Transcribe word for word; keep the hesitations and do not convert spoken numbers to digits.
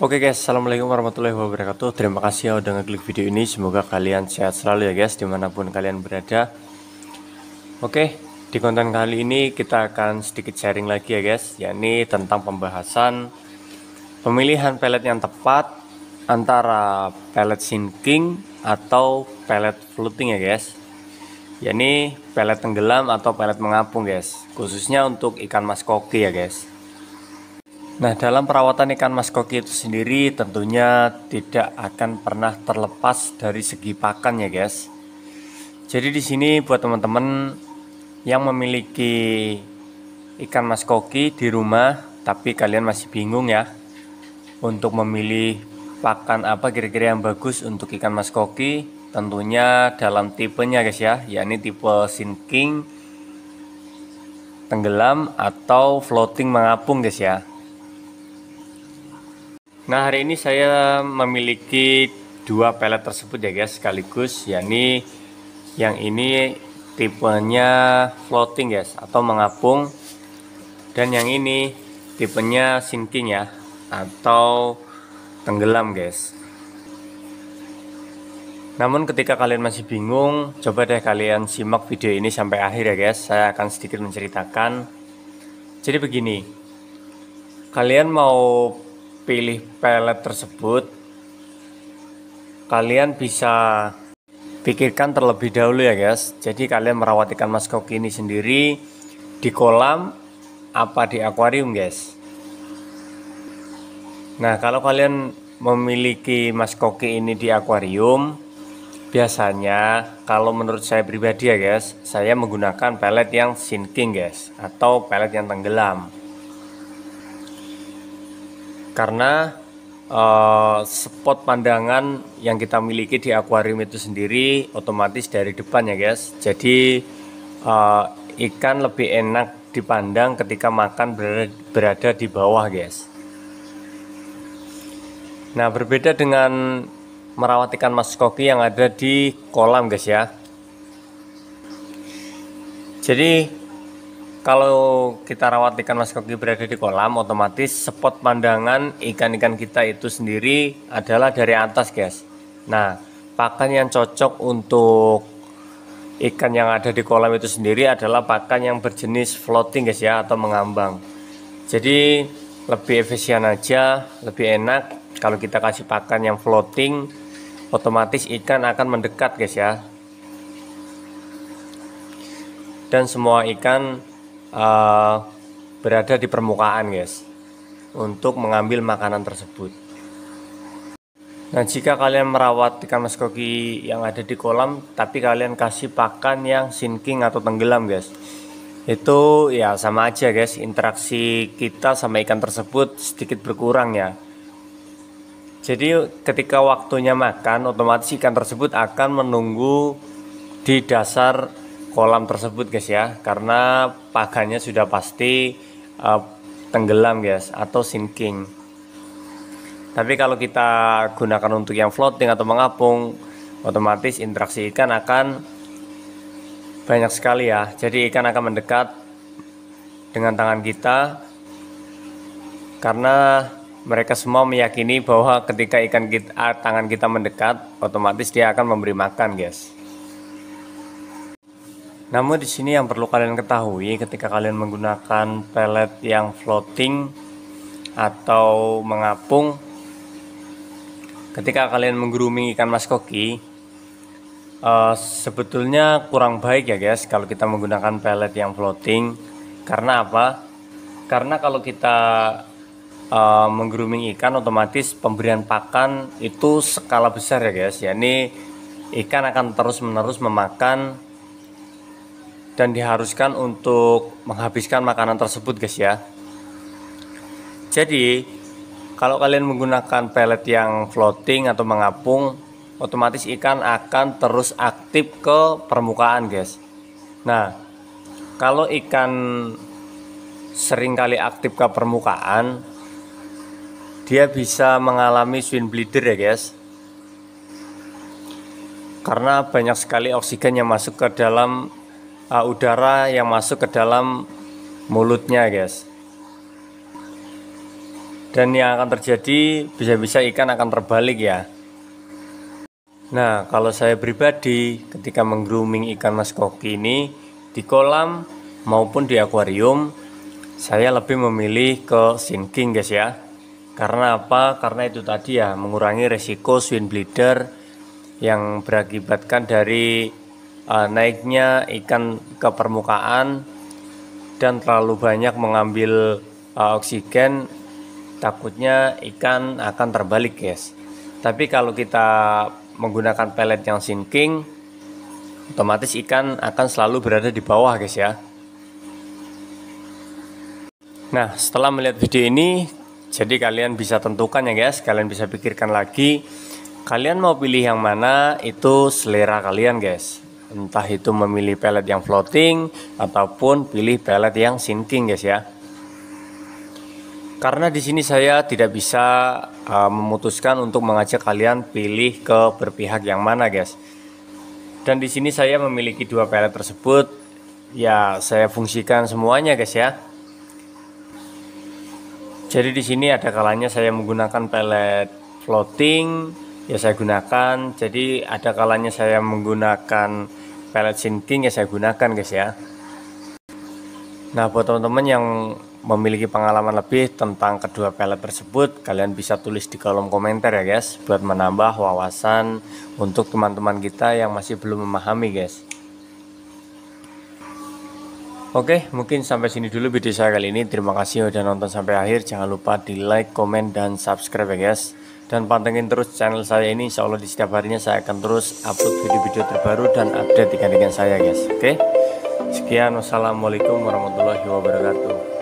Oke guys, assalamualaikum warahmatullahi wabarakatuh. Terima kasih ya udah ngeklik video ini. Semoga kalian sehat selalu ya guys, dimanapun kalian berada. Oke, di konten kali ini kita akan sedikit sharing lagi ya guys, yakni tentang pembahasan pemilihan pelet yang tepat antara pelet sinking atau pelet floating ya guys, yakni pelet tenggelam atau pelet mengapung guys, khususnya untuk ikan mas koki ya guys. Nah, dalam perawatan ikan mas koki itu sendiri tentunya tidak akan pernah terlepas dari segi pakan ya guys. Jadi di sini buat teman-teman yang memiliki ikan mas koki di rumah tapi kalian masih bingung ya untuk memilih pakan apa kira-kira yang bagus untuk ikan mas koki, tentunya dalam tipenya guys ya, yakni tipe sinking, tenggelam atau floating mengapung guys ya. Nah, hari ini saya memiliki dua pelet tersebut ya guys sekaligus, yakni yang ini tipenya floating guys atau mengapung, dan yang ini tipenya sinking ya atau tenggelam guys. Namun ketika kalian masih bingung, coba deh kalian simak video ini sampai akhir ya guys. Saya akan sedikit menceritakan. Jadi begini, kalian mau pilih pelet tersebut, kalian bisa pikirkan terlebih dahulu ya guys. Jadi kalian merawat ikan mas koki ini sendiri di kolam apa di akuarium guys. Nah, kalau kalian memiliki mas koki ini di akuarium, biasanya kalau menurut saya pribadi ya guys, saya menggunakan pelet yang sinking guys atau pelet yang tenggelam. Karena uh, spot pandangan yang kita miliki di akuarium itu sendiri otomatis dari depan ya guys. Jadi uh, ikan lebih enak dipandang ketika makan berada, berada di bawah guys. Nah, berbeda dengan merawat ikan mas koki yang ada di kolam guys ya. Jadi kalau kita rawat ikan mas koki berada di kolam, otomatis spot pandangan ikan-ikan kita itu sendiri adalah dari atas guys. Nah, pakan yang cocok untuk ikan yang ada di kolam itu sendiri adalah pakan yang berjenis floating guys ya atau mengambang. Jadi lebih efisien aja, lebih enak kalau kita kasih pakan yang floating, otomatis ikan akan mendekat guys ya. Dan semua ikan Uh, berada di permukaan guys untuk mengambil makanan tersebut. Nah, jika kalian merawat ikan mas koki yang ada di kolam tapi kalian kasih pakan yang sinking atau tenggelam guys, itu ya sama aja guys, interaksi kita sama ikan tersebut sedikit berkurang ya. Jadi ketika waktunya makan, otomatis ikan tersebut akan menunggu di dasar kolam tersebut guys ya, karena pakannya sudah pasti uh, tenggelam guys atau sinking. Tapi kalau kita gunakan untuk yang floating atau mengapung, otomatis interaksi ikan akan banyak sekali ya. Jadi ikan akan mendekat dengan tangan kita, karena mereka semua meyakini bahwa ketika ikan kita, tangan kita mendekat, otomatis dia akan memberi makan guys. Namun di sini yang perlu kalian ketahui ketika kalian menggunakan pelet yang floating atau mengapung, ketika kalian meng-grooming ikan mas koki, uh, sebetulnya kurang baik ya guys kalau kita menggunakan pelet yang floating. Karena apa? Karena kalau kita uh, meng-grooming ikan, otomatis pemberian pakan itu skala besar ya guys, yakni ikan akan terus-menerus memakan dan diharuskan untuk menghabiskan makanan tersebut guys ya. Jadi kalau kalian menggunakan pelet yang floating atau mengapung, otomatis ikan akan terus aktif ke permukaan guys. Nah, kalau ikan sering kali aktif ke permukaan, dia bisa mengalami swim bleeder ya guys, karena banyak sekali oksigen yang masuk ke dalam Uh, udara yang masuk ke dalam mulutnya guys. Dan yang akan terjadi bisa-bisa ikan akan terbalik ya. Nah, kalau saya pribadi ketika meng-grooming ikan mas koki ini di kolam maupun di akuarium, saya lebih memilih ke sinking guys ya. Karena apa? Karena itu tadi ya, mengurangi resiko swim bleeder yang berakibatkan dari uh, naiknya ikan ke permukaan dan terlalu banyak mengambil uh, oksigen, takutnya ikan akan terbalik guys. Tapi kalau kita menggunakan pelet yang sinking, otomatis ikan akan selalu berada di bawah guys ya. Nah, setelah melihat video ini, jadi kalian bisa tentukan ya guys, kalian bisa pikirkan lagi, kalian mau pilih yang mana, itu selera kalian guys. Entah itu memilih pelet yang floating ataupun pilih pelet yang sinking guys ya. Karena di sini saya tidak bisa uh, memutuskan untuk mengajak kalian pilih ke berpihak yang mana guys. Dan di sini saya memiliki dua pelet tersebut, ya saya fungsikan semuanya guys ya. Jadi di sini ada kalanya saya menggunakan pelet floating, ya saya gunakan. Jadi ada kalanya saya menggunakan pelet sinking, ya saya gunakan guys ya. Nah, buat teman-teman yang memiliki pengalaman lebih tentang kedua pelet tersebut, kalian bisa tulis di kolom komentar ya guys, buat menambah wawasan untuk teman-teman kita yang masih belum memahami guys. Oke, mungkin sampai sini dulu video saya kali ini. Terima kasih udah nonton sampai akhir. Jangan lupa di like, komen, dan subscribe ya guys. Dan pantengin terus channel saya ini, insya Allah di setiap harinya saya akan terus upload video-video terbaru dan update ikan-ikan saya guys. Oke, sekian, wassalamualaikum warahmatullahi wabarakatuh.